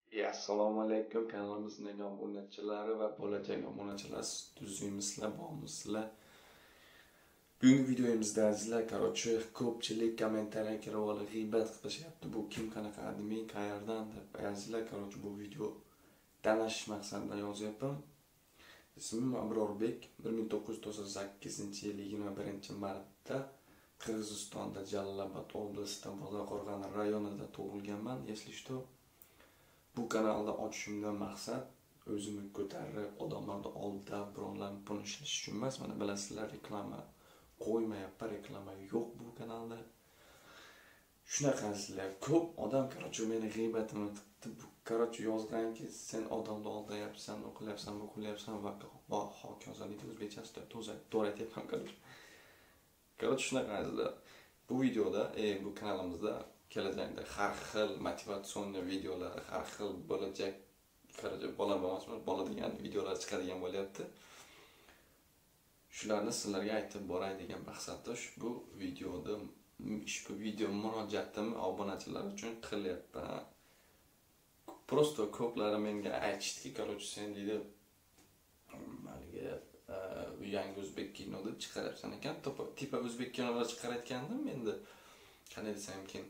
Assalomu alaykum kanalimizning obunachilari va bo'lajak obunachilar, tuzingizlar, bormisizlar? Bugungi videomizda azizlar, ko'pchilik kommentariyaga kirib olib g'iybat qilishyapti. Bu kim, qanaqa admin, qayerdan deb. Azizlar, bu video tanishish maqsadida yozyapman. Ismim Abrorbek. 1998-yil 21-martda Qirg'izistonda Jalolobod oblastida Bozorqo'rg'on rayonida tug'ilganman. Bu kanalda ochishimdan maqsad o'zimni ko'tarib, odamlarni oldida birovlarni pulini ishlash uchun emas. Mana bilasizlar, reklama qo'ymayapman, reklama yo'q bu kanalda. Shunaqasizlar, ko'p odam meni g'iybatimni qilibdi. Yozganki, sen odamni aldayapsan, o'qilyapsan va hokazolik o'zbekchasida to'g'ri aytyapman. Shunaqasizlar. Bu videoda, bu kanalimizda kelajakda har xil motivatsion videolar, har xil bo'lajak bola degan videolar chiqadigan bo'lyapti. Shularni sizlarga aytib boray degan maqsadda ushbu video murojaatimni obunachilar uchun qilyapman. Prosto ko'plari menga aytishdiki, sen deydi, yangi o'zbek kinoda chiqaryapsan ekan, tipa o'zbek kinolar chiqarayotgandim endi. Qanday desam,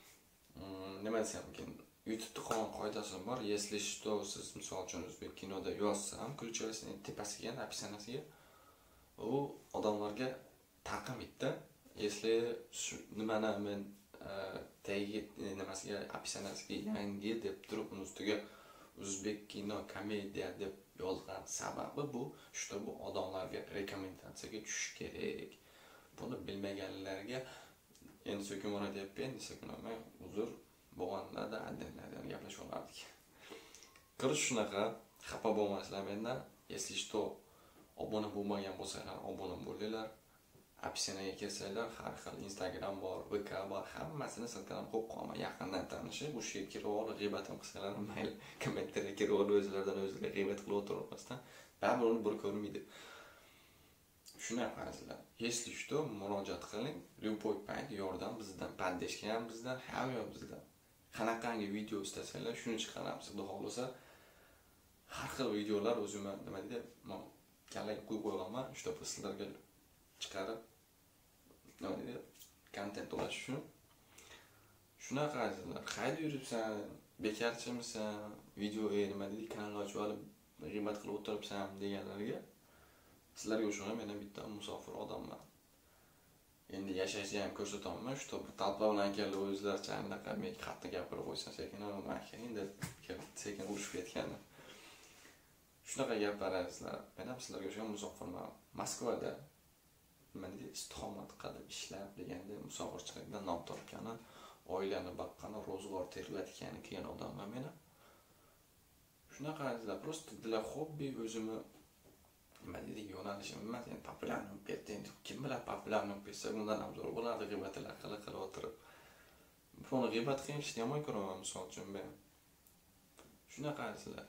nima desam, YouTube'da qonun qoidasi bor. Если что, siz misol uchun o'zbek kinoda yozsam, ключевойning tepasiga, описанияsiga u odamlarga tarqamaydi. Если nimani men tagiga nimasiga описанияsiga yangi deb turib, uni ustiga o'zbek kino komediya deb yozgan sababi bu odamlarga rekomendatsiyaga tushish kerak. Buni bilmaganlarga endi so'kinmon deyapman, so'kinmay uzr bo'lganlarda addenlardan gaplashib olardik. Shunaqa, xafa bo'lmasizlar mendan. Если что, obuna bo'lmagan bo'lsanglar, obuna bo'linglar. Opsiyasiga kelsanglar, har xil Instagram bor, VK bor, hammasini siltanib qo'yib qo'yaman. Yaqindan tanishib, bu yerga kirib olib g'iybatim qilsanglar, mayli, kommentariyaga kirib olib o'zlariga g'iybat qilib o'tirmasdan, baribir uni bir ko'rmaydi. Shunaqasizlar. Если что, murojaat qiling. Любой payt yordam bizdan, поддержка ham bizdan, hamma bizdan. Qanaqangi video istasanglar, shuni chiqaramiz. Xudo xolisa, har xil videolar o'zimga nima deydi, kallaga qo'yib qo'yaman, sizlarga chiqarib, nima deydi, kontent ulash uchun. Shunaqasizlar. Qayda yuribsan, bekarchimisan, video nima deydi, kanal ochib olib g'iybat qilib o'tiribsan deganlarga sizlarga o'shani men ham bitta musofir odamman. Endi yashashni ham ko'rsataman. Talpa bilan kelib o'zlaricha anaqa men xatni gapirib qo'ysan, sekin endi sekin urushib ketgani. Shunaqa gaplaringizlar. Men ham sizlarga o'sha musofirman. Moskvada nima deydi, istiqomat qilib ishlab deganda musofirchilikdan nom topgani, oilani boqqani, ro'zg'or terlayotgani kelgan odamman men. Shunaqasizlar, просто для hobby o'zimni nima deydi, yo'nalishim emas, endi populyarni bo'lib ketdi. Endi kim biladi, populyarni bo'lib ketsa, bundan ham zo'r bo'lardi g'iybatlar qilib o'tirib. Buni g'iybat qilishni yomon ko'raman, misol uchun men. Shunaqasizlar.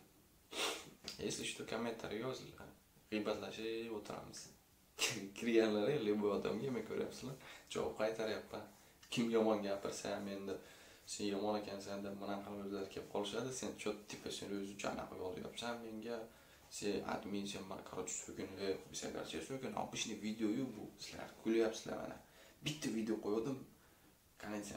Если что, kommentariy yozinglar. G'iybatlashib o'tiramiz. Kirganlarga любой odamga men ko'ryapsizlar, javob qaytaryapman. Kim yomon gapirsa ham endi sen yomon ekansan deb mana o'zlari kelib qolishadi. Sen tipa sen o'zi uchun anaqa yozyapsan menga. Sen admin, sen so'kin, so'kin. Обычный video-yu bu. Sizlar kulyapsizlar mana. Bitta video qo'ydim. Qanday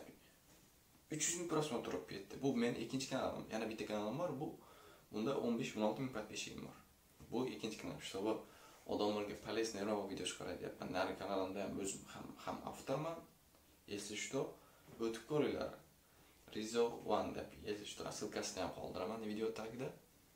300 ming prosmotr turib ketdi. Bu mening ikkinchi kanalim. Yana bitta kanalim bor. Unda 15-16 ming podpисчигim bor. Bu ikkinchi kanal. Bu odamlarga полезный video chiqaryapman. Nari kanalimda ham o'zim ham avtorman. Если что, o'tib ko'ringlar. Rizo One deb. Если что, ссылкасini ham qoldiraman video tagida.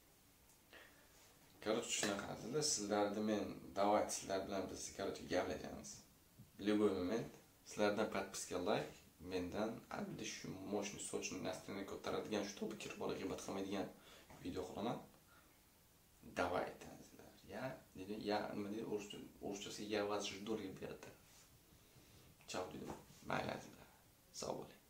Shunaqasizlar, sizlarni men давайте sizlar bilan biz gaplashamiz. Любой момент sizlardan подписка, like, mendan albatta shu мощный сочный настроение ko'taradigan, чтобы kirib olib g'iybat qilmaydigan video qilaman. Давайте sizlar. Я nima deydi, o'rishchasi я вас жду, ребята. Ciao dedim. Mayli azizlar. Sog' bo'ling.